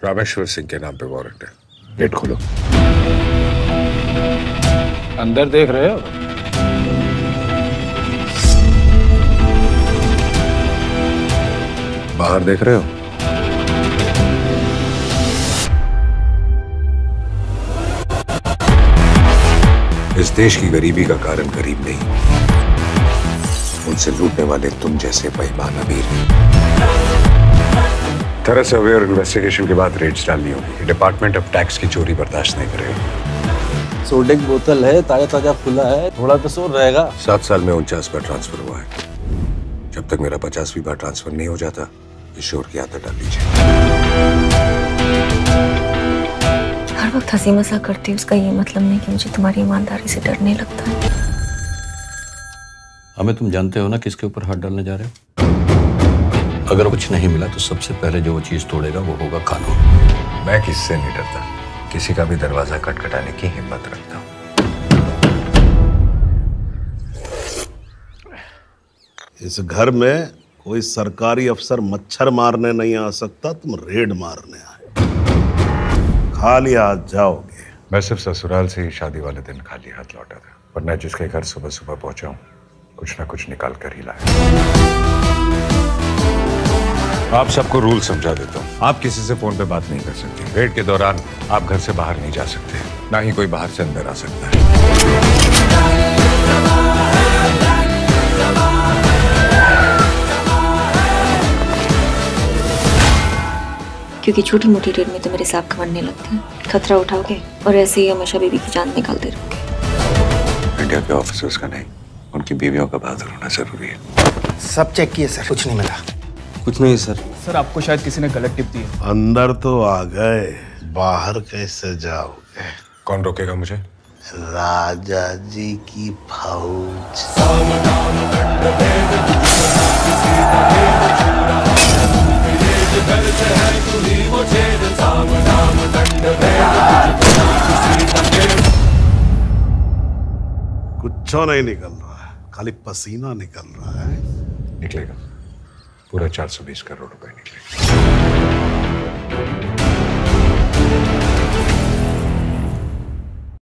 रामेश्वर सिंह के नाम पे वारंट है। गेट खोलो। अंदर देख रहे हो? बाहर देख रहे हो? इस देश की गरीबी का कारण गरीब नहीं, उनसे लूटने वाले तुम जैसे बेईमान अमीर हैं। थरस अवेयर इन्वेस्टिगेशन के बाद रेड्स डालनी होगी। डिपार्टमेंट अब टैक्स की चोरी बर्दाश्त नहीं करेगा। सोडे की बोतल है, ताजा ताजा खुला है, थोड़ा तो शोर रहेगा। 7 साल में 49 बार ट्रांसफर हुआ है। जब तक मेरा 50वीं बार ट्रांसफर नहीं हो जाता, इस शोर की आदत डाल लीजिए। हर वक्त हंसी मजाक करती हूँ, उसका ये मतलब नहीं कि मुझे तुम्हारी ईमानदारी से डर नहीं लगता है। हमें तुम जानते हो ना किसके ऊपर हाथ डालने जा रहे हो? अगर कुछ नहीं मिला तो सबसे पहले जो वो चीज तोड़ेगा वो होगा कानून। मैं किससे नहीं डरता, किसी का भी दरवाजा खटखटाने की हिम्मत रखता हूँ। इस घर में कोई सरकारी अफसर मच्छर मारने नहीं आ सकता, तुम रेड मारने आए। खाली हाथ जाओगे। मैं सिर्फ ससुराल से ही शादी वाले दिन खाली हाथ लौटा था, वरना जिसके घर सुबह सुबह पहुंचा हूं, कुछ ना कुछ निकाल कर ही लाया। आप सबको रूल समझा देता हूँ। आप किसी से फोन पे बात नहीं कर सकते। रेड के दौरान आप घर से बाहर नहीं जा सकते, ना ही कोई बाहर से अंदर आ सकता है। क्योंकि छोटी मोटी रेड में तो मेरे सांप कमरने लगते हैं। खतरा उठाओगे और ऐसे ही हमेशा बीवी की जान निकालते रहोगे। इंडिया के ऑफिसर्स का नहीं, उनकी बीवियों का बहादुर होना जरूरी है। सब चेक किए सर, कुछ नहीं मिला। कुछ नहीं सर। सर आपको शायद किसी ने गलत टिप दी है। अंदर तो आ गए, बाहर कैसे जाओगे? कौन रोकेगा मुझे? राजा जी की फौज। कुछ नहीं निकल रहा है, खाली पसीना निकल रहा है। निकलेगा, पूरा 420 करोड़ रुपए निकलेगा।